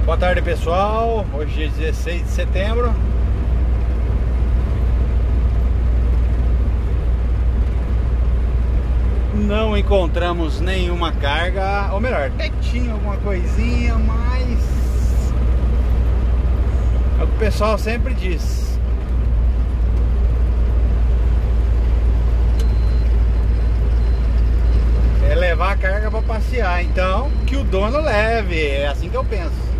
Boa tarde, pessoal. Hoje é 16 de setembro. Não encontramos nenhuma carga, ou melhor, até tinha alguma coisinha, mas é o que o pessoal sempre diz. É levar a carga para passear, então que o dono leve, é assim que eu penso.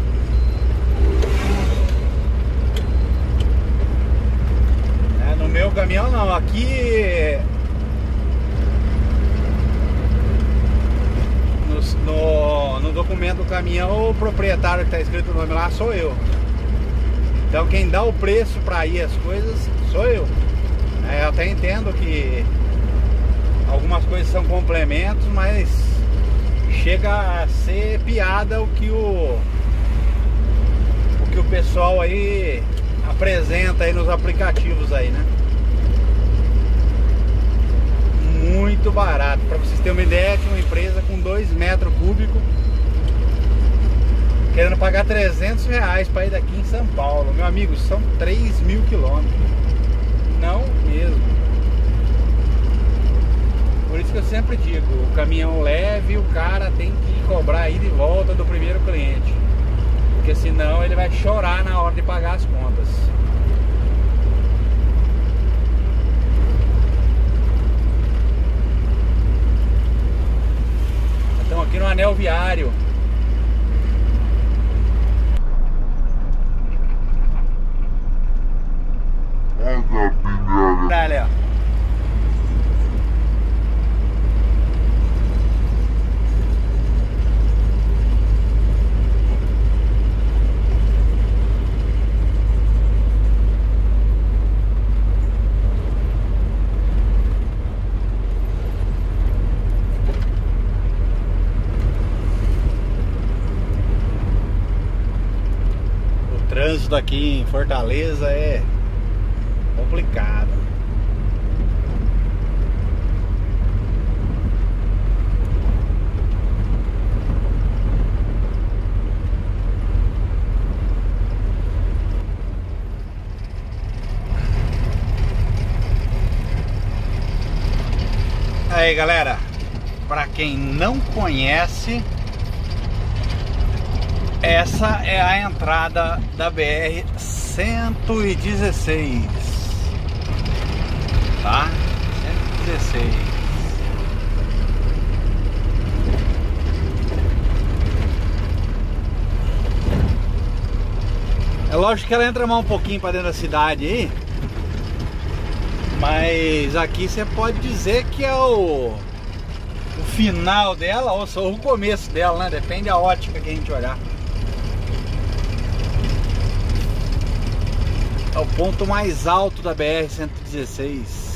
No meu caminhão não, aqui no documento do caminhão, o proprietário que está escrito o nome lá sou eu. Então quem dá o preço para ir as coisas sou eu. Eu até entendo que algumas coisas são complementos, mas chega a ser piada o que o pessoal aí apresenta aí nos aplicativos aí, né? Muito barato. Para vocês terem uma ideia, tinha uma empresa com 2 metros cúbicos querendo pagar R$300 para ir daqui em São Paulo. Meu amigo, são 3.000 quilômetros. Não mesmo. Por isso que eu sempre digo, o caminhão leve, o cara tem que cobrar a ida e volta do primeiro cliente, porque senão ele vai chorar na hora de pagar as contas. Estamos aqui no anel viário. Dale, ó. O trânsito aqui em Fortaleza é complicado. Aí, galera, para quem não conhece, essa é a entrada da BR-116, tá? 116. É lógico que ela entra mais um pouquinho para dentro da cidade aí, mas aqui você pode dizer que é o final dela ou só o começo dela, né? Depende da ótica que a gente olhar. É o ponto mais alto da BR-116.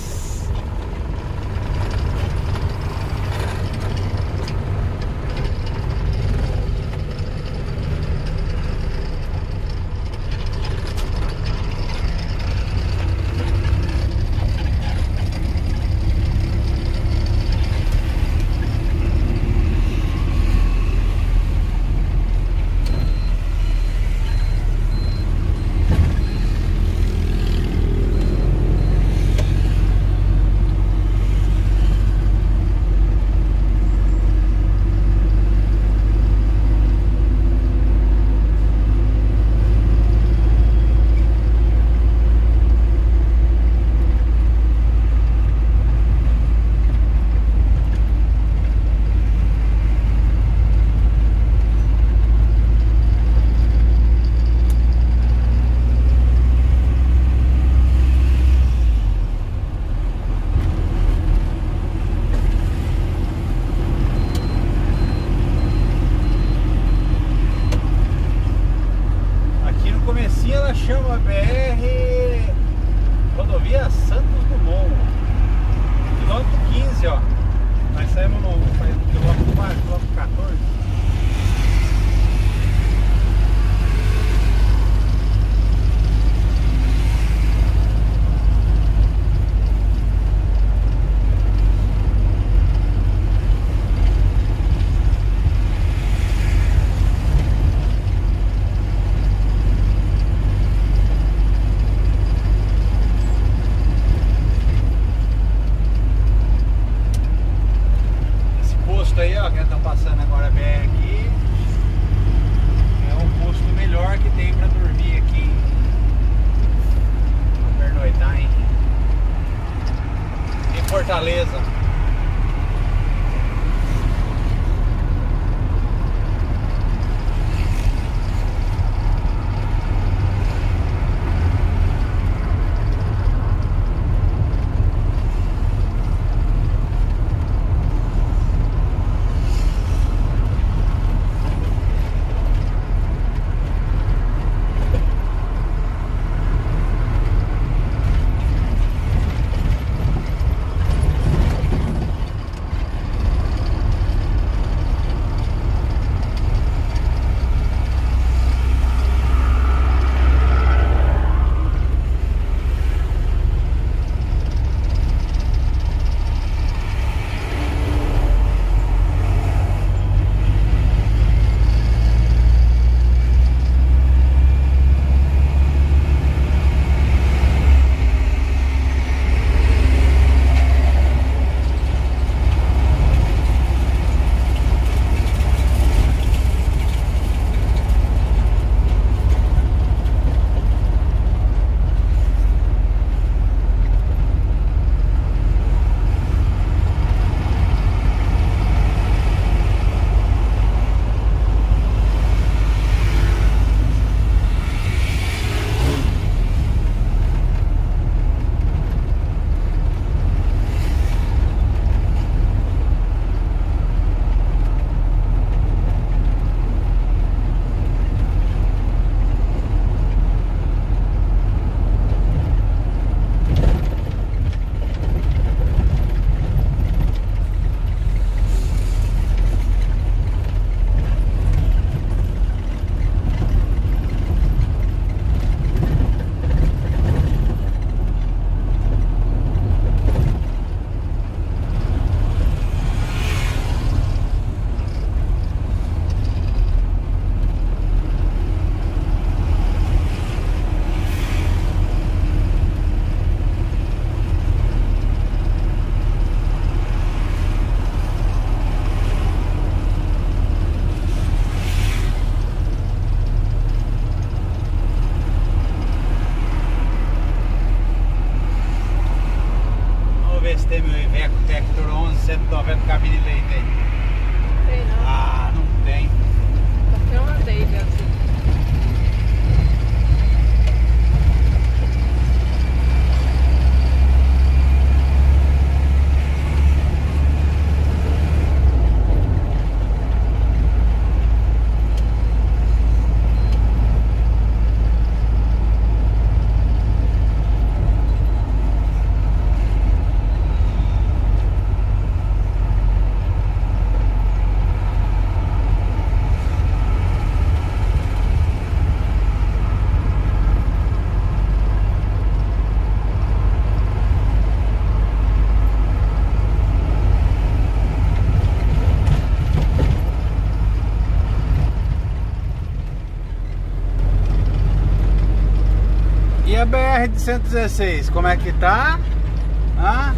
E a BR de 116, como é que tá? Hã?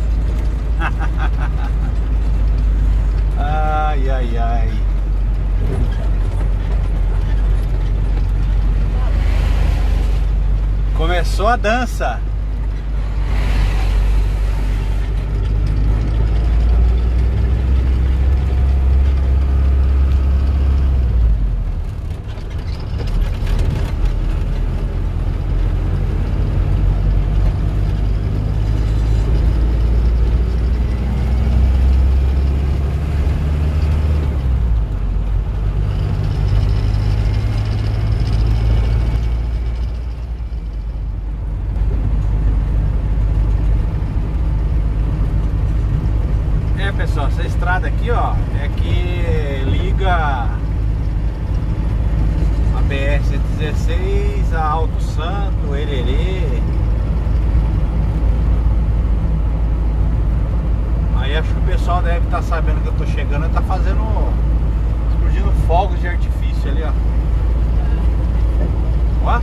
Ai, ai, ai. Começou a dança. Pessoal, essa estrada aqui, ó, é que liga a BR-116 a Alto Santo, Hererê. Aí acho que o pessoal deve estar sabendo que eu tô chegando e tá explodindo fogos de artifício ali, ó. Ó.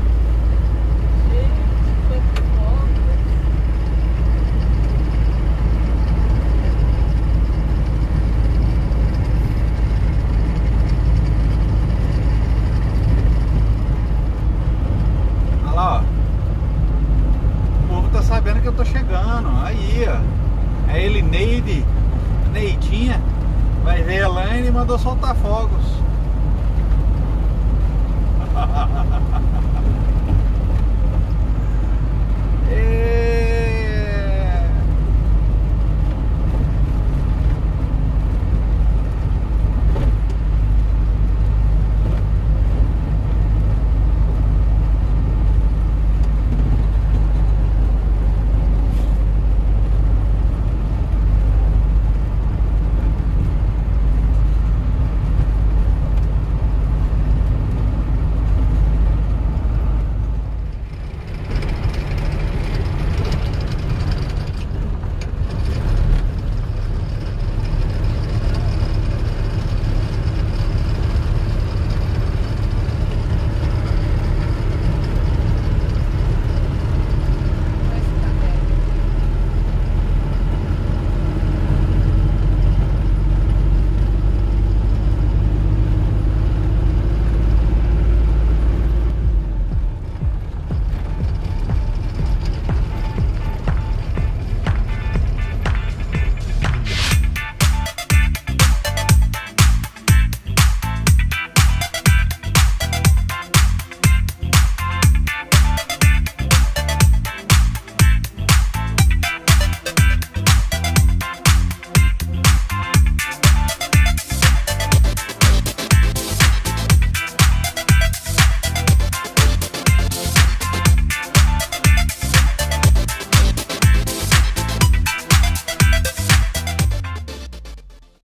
Sabendo que eu tô chegando, aí ó, é ele, Neidinha, vai ver a Elaine e mandou soltar fogos.